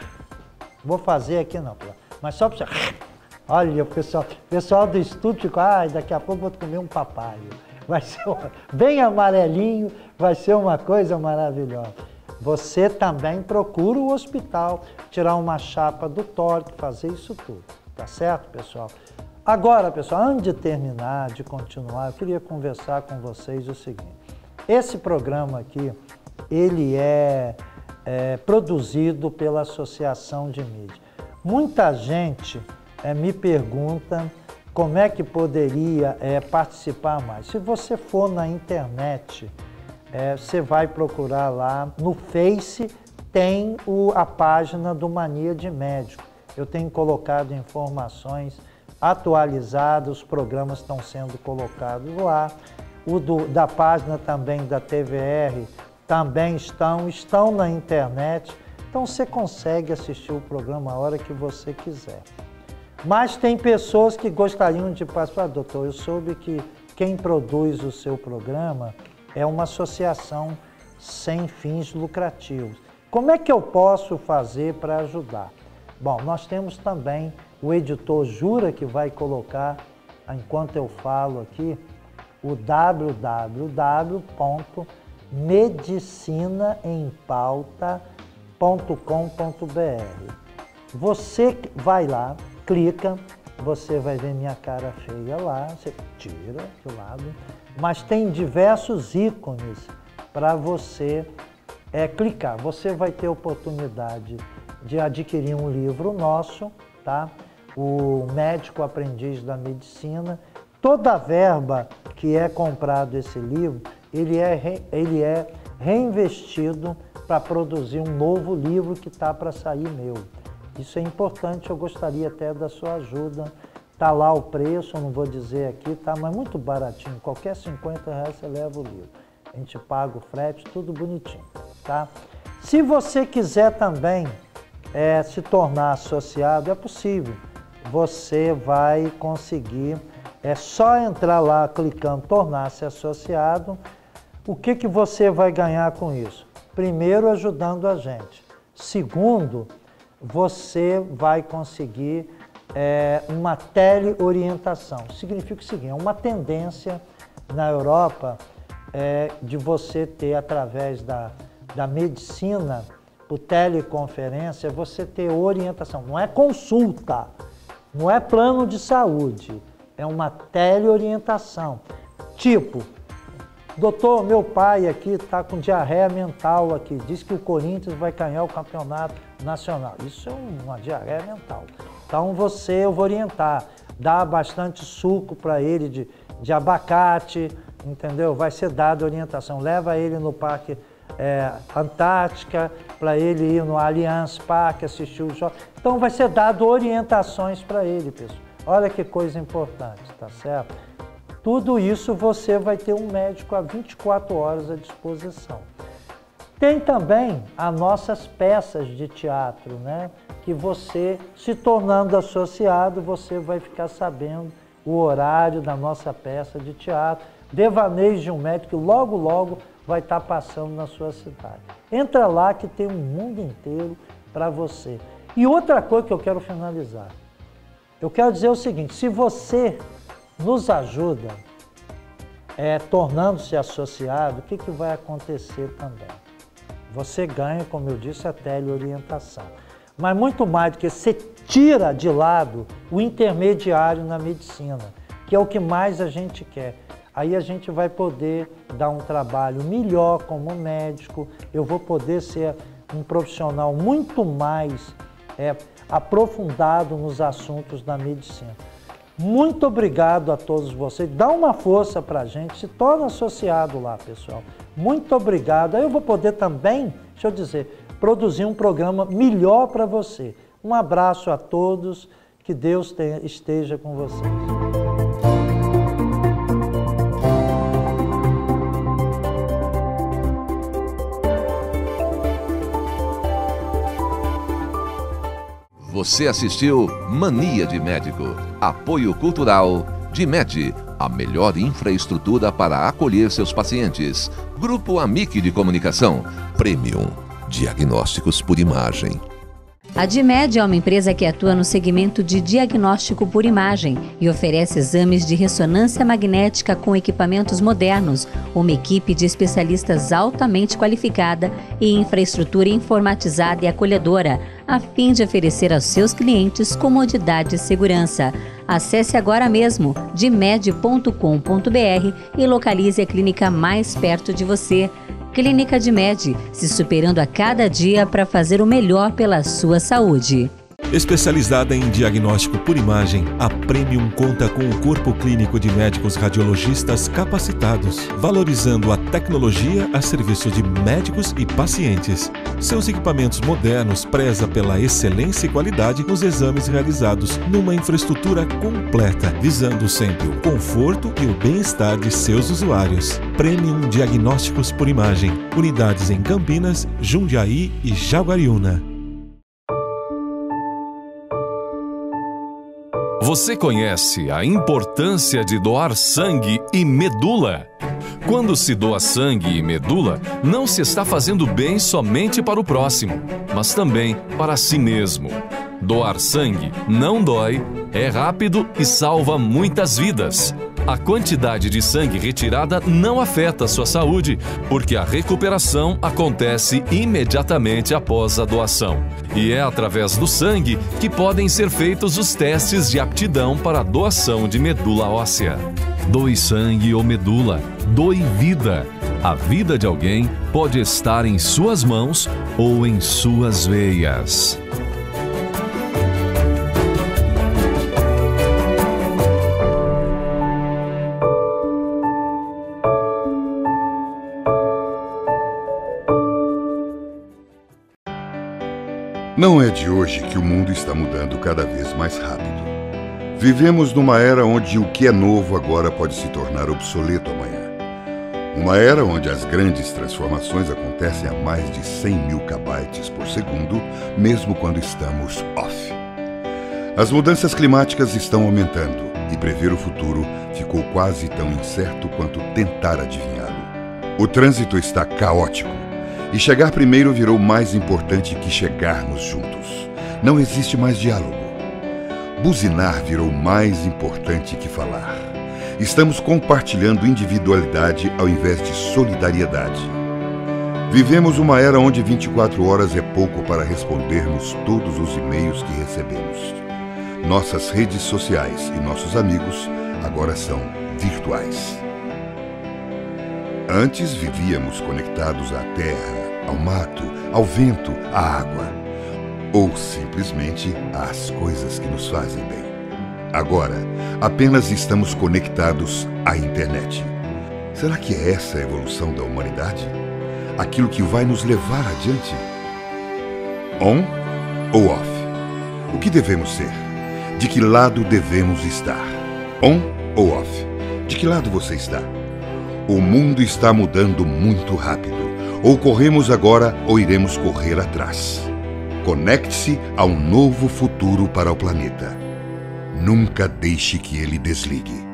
vou fazer aqui não, mas só para você... Olha, o pessoal, pessoal do estúdio ficou, ah, daqui a pouco vou comer um papaio. Vai ser uma, bem amarelinho, vai ser uma coisa maravilhosa. Você também procura o hospital, tirar uma chapa do tórax, fazer isso tudo. Tá certo, pessoal? Agora, pessoal, antes de terminar, de continuar, eu queria conversar com vocês o seguinte. Esse programa aqui, ele é, é produzido pela Associação de Mídia. Muita gente... É, me pergunta como é que poderia é, participar mais. Se você for na internet, é, você vai procurar lá, no Face tem o, a página do Mania de Médico. Eu tenho colocado informações atualizadas, os programas estão sendo colocados lá. O do, da página também da T V R também estão, estão na internet. Então você consegue assistir o programa a hora que você quiser. Mas tem pessoas que gostariam de participar. Doutor, eu soube que quem produz o seu programa é uma associação sem fins lucrativos. Como é que eu posso fazer para ajudar? Bom, nós temos também o editor Jura, que vai colocar, enquanto eu falo aqui, o w w w ponto medicina em pauta ponto com ponto b r. Você vai lá, clica, você vai ver minha cara feia lá, você tira do lado, mas tem diversos ícones para você é, clicar. Você vai ter oportunidade de adquirir um livro nosso, tá? O Médico Aprendiz da Medicina. Toda a verba que é comprado esse livro, ele é, re, ele é reinvestido para produzir um novo livro que está para sair meu. Isso é importante, eu gostaria até da sua ajuda. Está lá o preço, eu não vou dizer aqui, tá? Mas muito baratinho, qualquer cinquenta reais você leva o livro. A gente paga o frete, tudo bonitinho, tá? Se você quiser também é, se tornar associado, é possível. Você vai conseguir, é só entrar lá clicando tornar-se associado. O que, que você vai ganhar com isso? Primeiro, ajudando a gente. Segundo, você vai conseguir é, uma teleorientação. Significa o seguinte, é uma tendência na Europa é, de você ter, através da, da medicina, por teleconferência, você ter orientação. Não é consulta, não é plano de saúde, é uma teleorientação. Tipo, doutor, meu pai aqui está com diarreia mental aqui, diz que o Corinthians vai ganhar o campeonato nacional. Isso é uma diarreia mental. Então você, eu vou orientar, dá bastante suco para ele de, de abacate, entendeu? Vai ser dada orientação, leva ele no Parque é, Antártica, para ele ir no Allianz Parque, assistir o jogo. Então vai ser dado orientações para ele, pessoal. Olha que coisa importante, tá certo? Tudo isso você vai ter um médico a vinte e quatro horas à disposição. Tem também as nossas peças de teatro, né? Que você, se tornando associado, você vai ficar sabendo o horário da nossa peça de teatro. Devaneios de um médico, que logo, logo vai estar passando na sua cidade. Entra lá que tem um mundo inteiro para você. E outra coisa que eu quero finalizar. Eu quero dizer o seguinte, se você nos ajuda, é, tornando-se associado, o que, que vai acontecer também? Você ganha, como eu disse, a teleorientação. Mas muito mais do que você tira de lado o intermediário na medicina, que é o que mais a gente quer. Aí a gente vai poder dar um trabalho melhor como médico, eu vou poder ser um profissional muito mais é, aprofundado nos assuntos da medicina. Muito obrigado a todos vocês. Dá uma força para a gente, se torna associado lá, pessoal. Muito obrigado. Aí eu vou poder também, deixa eu dizer, produzir um programa melhor para você. Um abraço a todos, que Deus tenha, esteja com vocês. Você assistiu Mania de Médico. Apoio cultural de Med, a melhor infraestrutura para acolher seus pacientes. Grupo Amic de Comunicação. Premium. Diagnósticos por imagem. A DIMED é uma empresa que atua no segmento de diagnóstico por imagem e oferece exames de ressonância magnética com equipamentos modernos, uma equipe de especialistas altamente qualificada e infraestrutura informatizada e acolhedora, a fim de oferecer aos seus clientes comodidade e segurança. Acesse agora mesmo dimed ponto com ponto br e localize a clínica mais perto de você. Clínica DIMED, se superando a cada dia para fazer o melhor pela sua saúde. Especializada em diagnóstico por imagem, a Premium conta com um corpo clínico de médicos radiologistas capacitados, valorizando a tecnologia a serviço de médicos e pacientes. Seus equipamentos modernos prezam pela excelência e qualidade nos exames realizados numa infraestrutura completa, visando sempre o conforto e o bem-estar de seus usuários. Premium Diagnósticos por Imagem, unidades em Campinas, Jundiaí e Jaguariúna. Você conhece a importância de doar sangue e medula? Quando se doa sangue e medula, não se está fazendo bem somente para o próximo, mas também para si mesmo. Doar sangue não dói, é rápido e salva muitas vidas. A quantidade de sangue retirada não afeta a sua saúde, porque a recuperação acontece imediatamente após a doação. E é através do sangue que podem ser feitos os testes de aptidão para a doação de medula óssea. Doe sangue ou medula, doe vida. A vida de alguém pode estar em suas mãos ou em suas veias. Não é de hoje que o mundo está mudando cada vez mais rápido. Vivemos numa era onde o que é novo agora pode se tornar obsoleto amanhã. Uma era onde as grandes transformações acontecem a mais de cem mil kbytes por segundo, mesmo quando estamos off. As mudanças climáticas estão aumentando e prever o futuro ficou quase tão incerto quanto tentar adivinhá-lo. O trânsito está caótico e chegar primeiro virou mais importante que chegarmos juntos. Não existe mais diálogo. Buzinar virou mais importante que falar. Estamos compartilhando individualidade ao invés de solidariedade. Vivemos uma era onde vinte e quatro horas é pouco para respondermos todos os e-mails que recebemos. Nossas redes sociais e nossos amigos agora são virtuais. Antes vivíamos conectados à terra, ao mato, ao vento, à água, ou simplesmente às coisas que nos fazem bem. Agora, apenas estamos conectados à internet. Será que é essa a evolução da humanidade? Aquilo que vai nos levar adiante? On ou off? O que devemos ser? De que lado devemos estar? On ou off? De que lado você está? O mundo está mudando muito rápido. Ou corremos agora ou iremos correr atrás. Conecte-se a um novo futuro para o planeta. Nunca deixe que ele desligue.